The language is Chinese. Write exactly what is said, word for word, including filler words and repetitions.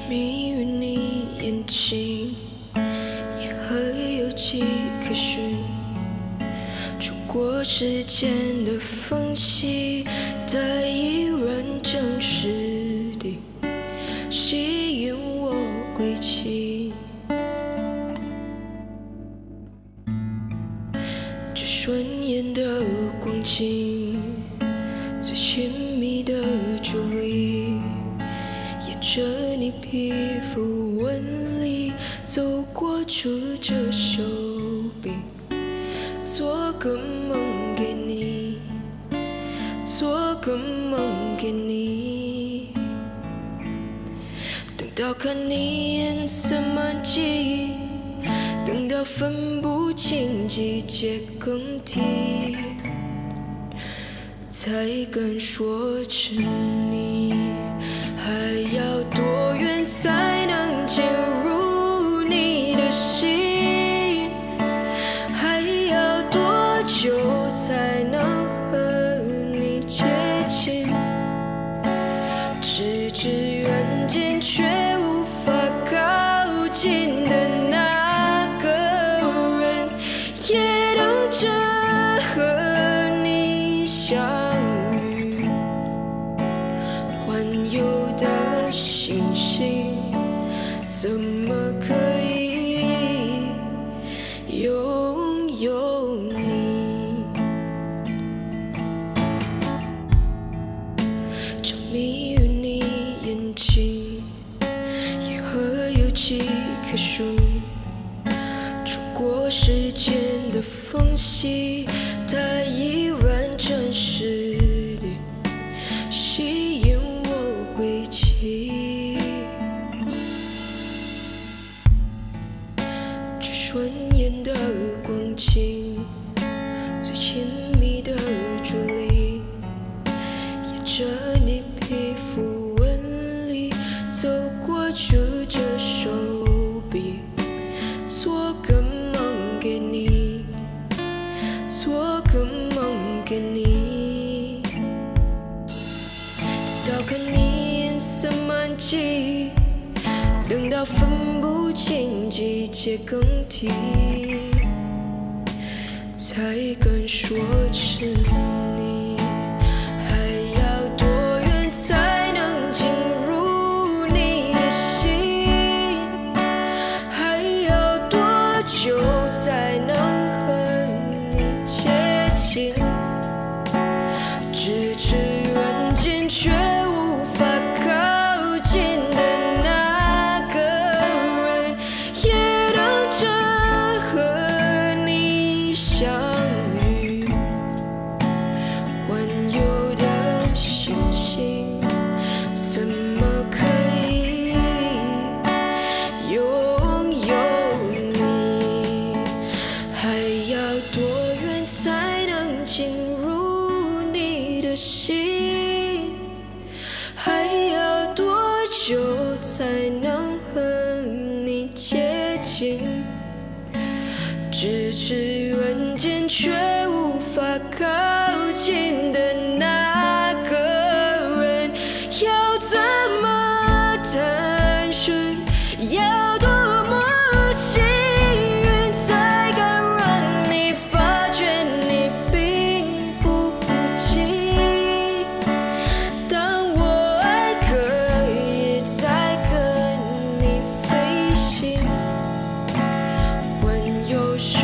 迷于你眼睛，银河有迹可循，穿过时间的缝隙，它依然真实地吸引我归期。这瞬眼的光景，最亲密的距离，沿着你皮肤纹理走过触着手臂，做个梦给你，做个梦给你。等到看你颜色满记忆，等到分不清季节更替，才敢说沉溺。还要多远才能进入你的心？还要多久才能和你接近？咫尺远近却无法靠近的那个人，也等着和你相遇。环游的星星，怎么可以拥有你？着迷于你眼睛，银河有迹可循，穿过时间的缝隙，它依然真实地吸引我归期。这瞬眼的光景，最亲密的距离，沿着你皮肤纹理走过触着手臂，做个梦给你，做个梦给你。等到看你颜色满记忆，等到分不清季节更替，才敢说沉溺。还要多远才能进入你的心？还要多久才能和你接近？咫尺远近却无法靠近的那个人，也等着和你相遇。环游的星星，怎么可以拥有你？还要多远才能进入你的心？还要多久才能和你接近？咫尺远近却无法靠近的那个人，要怎么探寻？要多么幸运，才敢让你发觉你并不孤寂？当我爱可以再跟你飞行，环游世